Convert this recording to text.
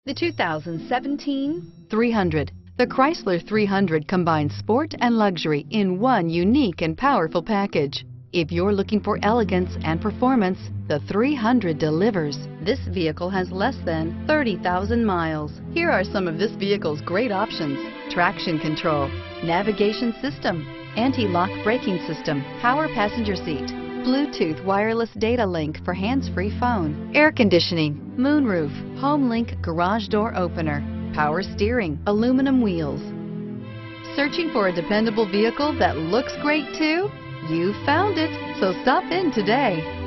The 2017 300. The Chrysler 300 combines sport and luxury in one unique and powerful package. If you're looking for elegance and performance, the 300 delivers. This vehicle has less than 30,000 miles. Here are some of this vehicle's great options: traction control, navigation system, anti-lock braking system, power passenger seat, Bluetooth wireless data link for hands-free phone, air conditioning, moonroof, HomeLink garage door opener, power steering, aluminum wheels. Searching for a dependable vehicle that looks great too? You found it, so stop in today.